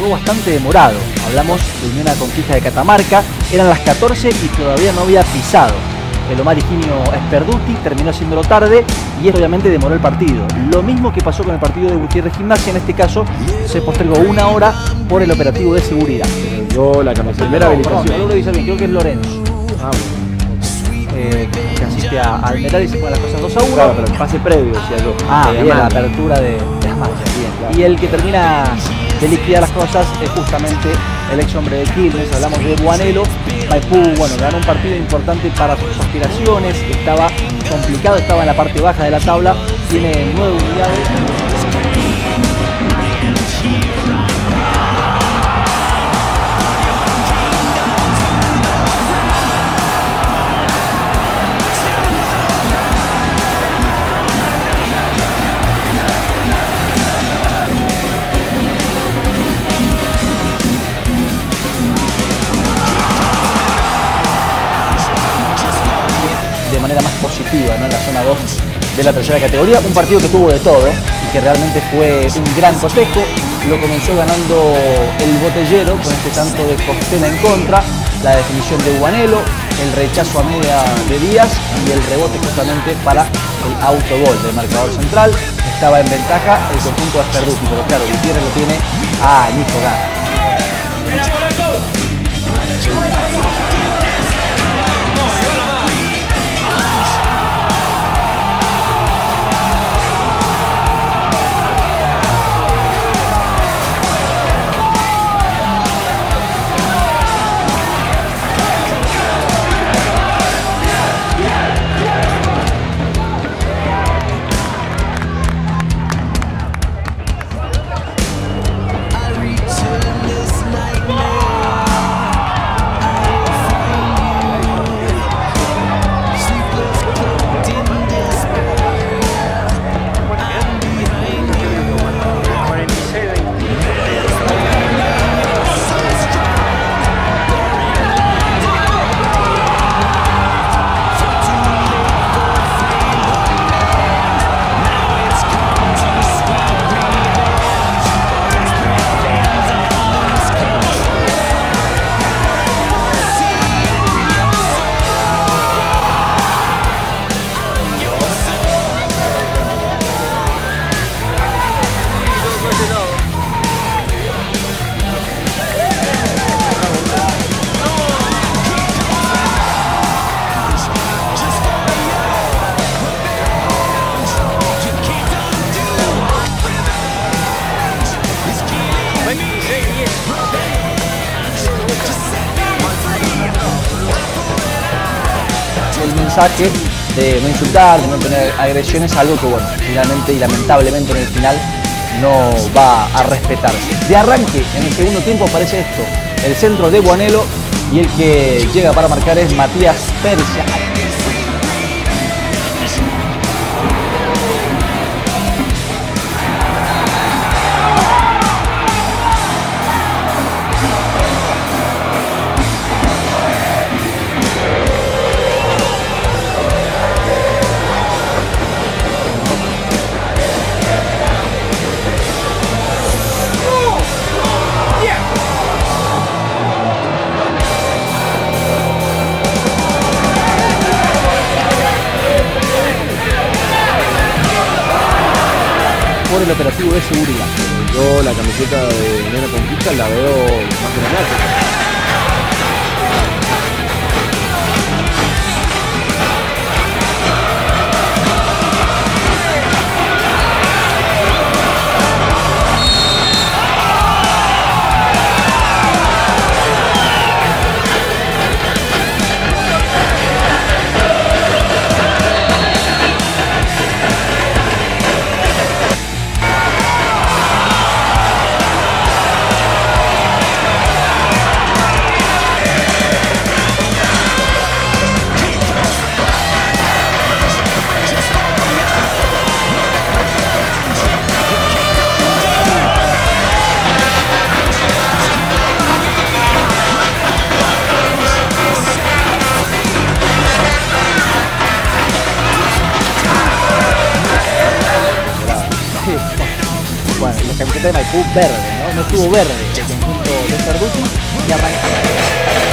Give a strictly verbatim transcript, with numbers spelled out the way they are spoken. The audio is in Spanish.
llegó bastante demorado. Hablamos de Unión a la Conquista de Catamarca, eran las catorce y todavía no había pisado. El Omar Higinio Sperduti terminó haciéndolo tarde y esto obviamente demoró el partido. Lo mismo que pasó con el partido de Gutiérrez Gimnasia, en este caso se postergó una hora por el operativo de seguridad. Yo la camiseta, primera habilitación. No, no lo dice bien, creo que es Lorenzo. Ah, bueno. eh, que asiste a Almeral y se ponen las cosas dos a uno. Claro, pero el pase previo, decía yo. Ah, bien, la apertura de, de las marchas, bien. Claro. Y el que termina de liquidar las cosas es justamente el ex hombre de Quilmes. Hablamos de Buanelo. Maipú, bueno, ganó un partido importante para sus aspiraciones, estaba complicado, estaba en la parte baja de la tabla, tiene nueve unidades. De manera más positiva, ¿no? En la zona dos de la tercera categoría, un partido que tuvo de todo y que realmente fue un gran cotejo. Lo comenzó ganando el Botellero con este tanto de Costena en contra, la definición de Buanelo, el rechazo a media de Díaz y el rebote justamente para el autogol del marcador central. Estaba en ventaja el conjunto de Sperduti, pero claro, Gutiérrez lo tiene a Nico Gana. Mensaje de no insultar, de no tener agresiones, algo que bueno, finalmente y lamentablemente en el final no va a respetarse. De arranque, en el segundo tiempo aparece esto, el centro de Buanelo y el que llega para marcar es Matías Persia. Por el operativo de seguridad. Yo la camiseta de Unión a la Conquista la veo más dramática. Bueno, y la camiseta de Maipú verde, ¿no? cuando estuvo verde el conjunto de Cerruti y arrancamos.